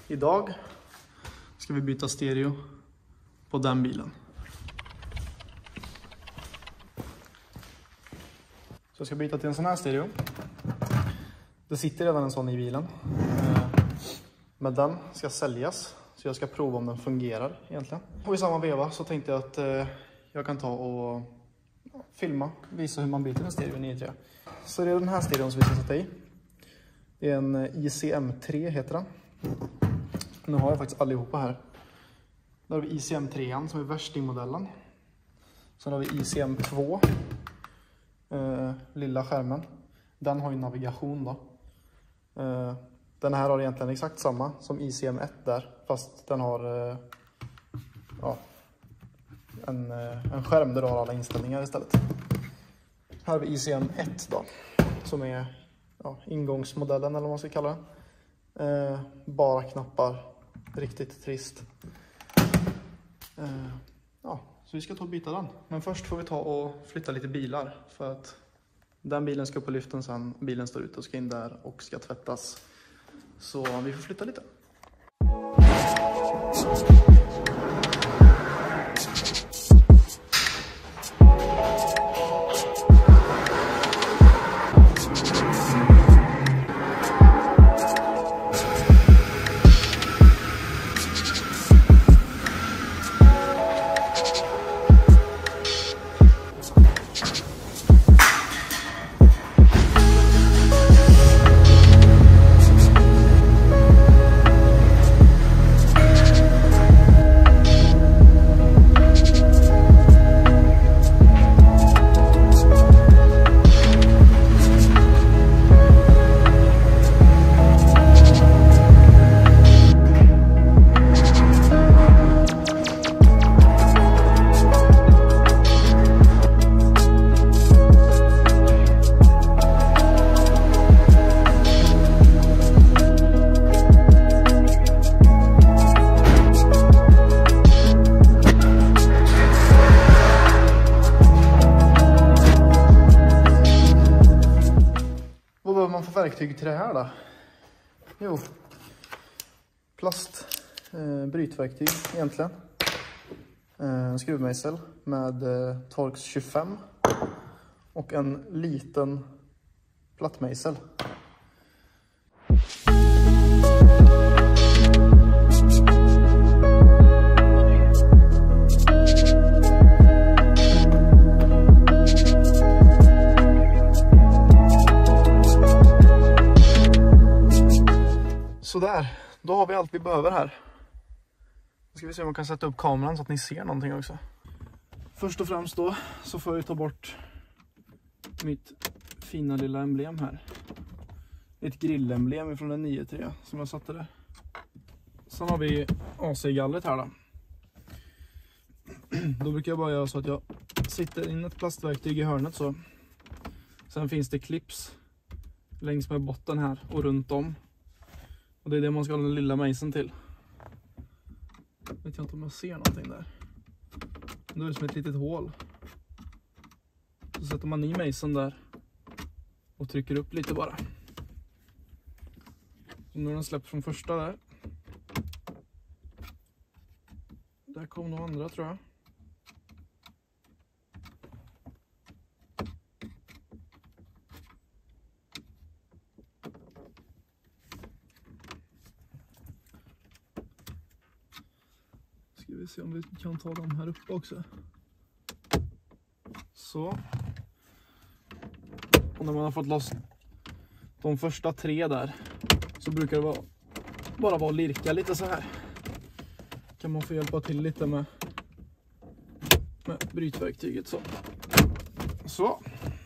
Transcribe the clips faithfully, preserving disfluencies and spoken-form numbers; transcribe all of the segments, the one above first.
Idag ska vi byta stereo på den bilen. Så jag ska byta till en sån här stereo. Det sitter redan en sån i bilen. Men den ska säljas. Så jag ska prova om den fungerar egentligen. Och i samma veva så tänkte jag att jag kan ta och filma. Visa hur man byter en stereo i nio tre. Så det är den här stereon som vi ska sätta i. Det är en I C M tre heter den. Nu har jag faktiskt allihopa här. Då har vi I C M tre som är värstingmodellen. Sen har vi I C M två. Eh, lilla skärmen. Den har ju navigation då. Eh, den här har egentligen exakt samma som I C M ett där. Fast den har eh, ja, en, eh, en skärm där du har alla inställningar istället. Här har vi I C M ett då. Som är ja, ingångsmodellen eller vad man ska kalla det. Eh, bara knappar. Riktigt trist. Eh, ja, så vi ska ta och byta den. Men först får vi ta och flytta lite bilar. För att den bilen ska upp på lyften sen. Bilen står ute och ska in där och ska tvättas. Så vi får flytta lite. Verktyg till det här då? Jo, plast eh, brytverktyg egentligen. Eh, en skruvmejsel med eh, Torx tjugofem och en liten plattmejsel. Sådär, då har vi allt vi behöver här. Nu ska vi se om man kan sätta upp kameran så att ni ser någonting också. Först och främst då så får jag ta bort mitt fina lilla emblem här. Ett grillemblem från en nio tre som jag satte där. Sen har vi A C-gallret här då. Då brukar jag bara göra så att jag sitter in ett plastverktyg i hörnet så. Sen finns det clips längs med botten här och runt om. Och det är det man ska ha den lilla mejseln till. Vet jag inte om jag ser någonting där. Då är det som ett litet hål. Så sätter man i mejseln där. Och trycker upp lite bara. Så nu har den släppt från första där. Där kom några andra tror jag. Ska vi se om vi kan ta dem här uppe också. Så. Och när man har fått loss de första tre där så brukar det vara, bara vara att lirka lite så här. Kan man få hjälpa till lite med, med brytverktyget så. Så.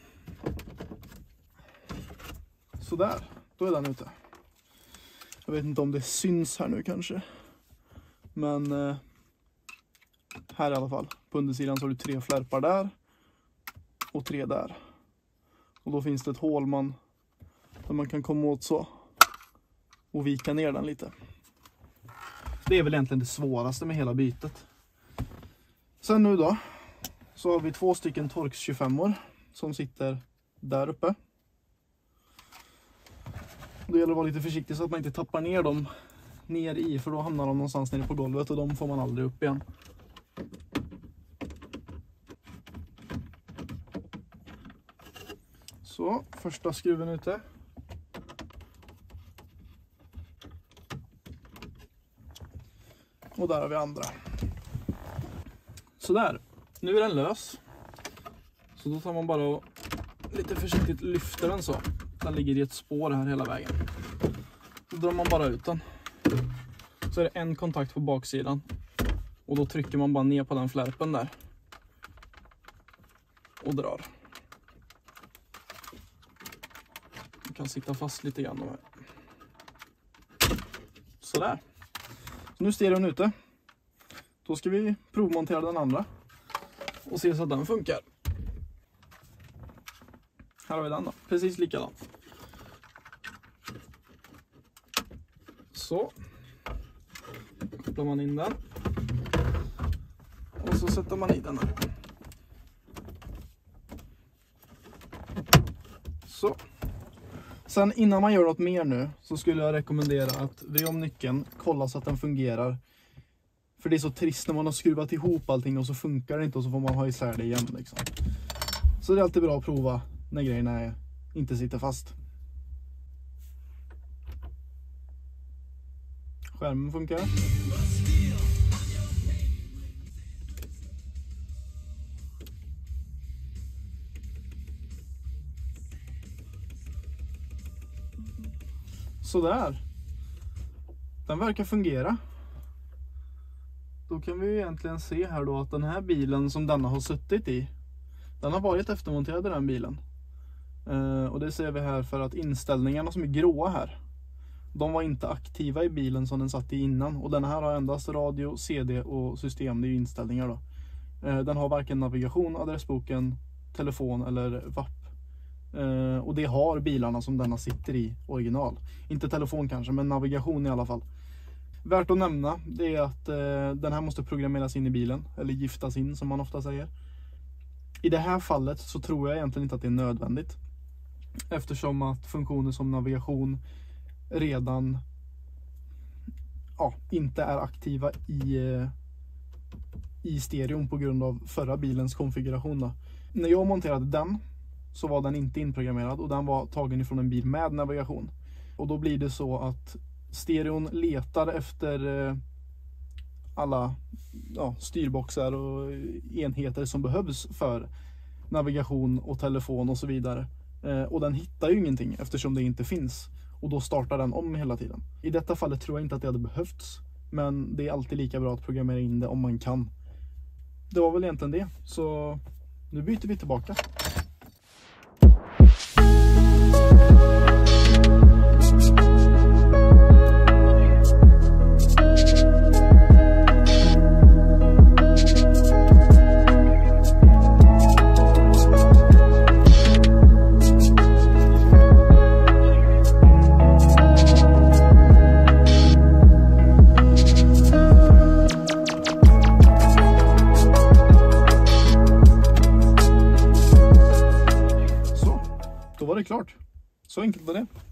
Så där. Då är den ute. Jag vet inte om det syns här nu kanske. Men eh, här i alla fall. På undersidan så har du tre flärpar där. Och tre där. Och då finns det ett hål man, där man kan komma åt så. Och vika ner den lite. Det är väl egentligen det svåraste med hela bytet. Sen nu då. Så har vi två stycken Torx tjugofem som sitter där uppe. Då gäller det att vara lite försiktig så att man inte tappar ner dem ner i, för då hamnar de någonstans nere på golvet och de får man aldrig upp igen. Så, första skruven ute. Och där har vi andra. Så där, nu är den lös. Så då tar man bara och lite försiktigt lyfter den så. Den ligger i ett spår här hela vägen. Då drar man bara ut den. Så är det en kontakt på baksidan. Och då trycker man bara ner på den flärpen där. Och drar. Den kan sitta fast lite grann. Här. Sådär. Så nu är stereon ute. Då ska vi provmontera den andra. Och se så att den funkar. Här har vi den då. Precis likadan. Så. Kopplar man in den. Och så sätter man i den här. Så. Sen innan man gör något mer nu så skulle jag rekommendera att vrida om nyckeln, kolla så att den fungerar. För det är så trist när man har skruvat ihop allting och så funkar det inte och så får man ha isär det igen liksom. Så det är alltid bra att prova när grejerna inte sitter fast. Skärmen funkar. Sådär. Den verkar fungera. Då kan vi ju egentligen se här då att den här bilen som denna har suttit i, den har varit eftermonterad i den bilen. Uh, och det ser vi här för att inställningarna som är gråa här, de var inte aktiva i bilen som den satt i innan. Och den här har endast radio, C D och system, det är ju inställningar då. Uh, den har varken navigation, adressboken, telefon eller V A P. Uh, och det har bilarna som denna sitter i original. Inte telefon kanske, men navigation i alla fall. Värt att nämna, det är att uh, den här måste programmeras in i bilen, eller giftas in som man ofta säger. I det här fallet så tror jag egentligen inte att det är nödvändigt. Eftersom att funktioner som navigation redan ja, inte är aktiva i, i stereon på grund av förra bilens konfiguration då. När jag monterade den så var den inte inprogrammerad och den var tagen ifrån en bil med navigation. Och då blir det så att stereon letar efter alla ja, styrboxar och enheter som behövs för navigation och telefon och så vidare. Eh, och den hittar ju ingenting eftersom det inte finns. Och då startar den om hela tiden. I detta fallet tror jag inte att det hade behövts. Men det är alltid lika bra att programmera in det om man kan. Det var väl egentligen det. Så nu byter vi tillbaka. Då var det klart. Så enkelt var det.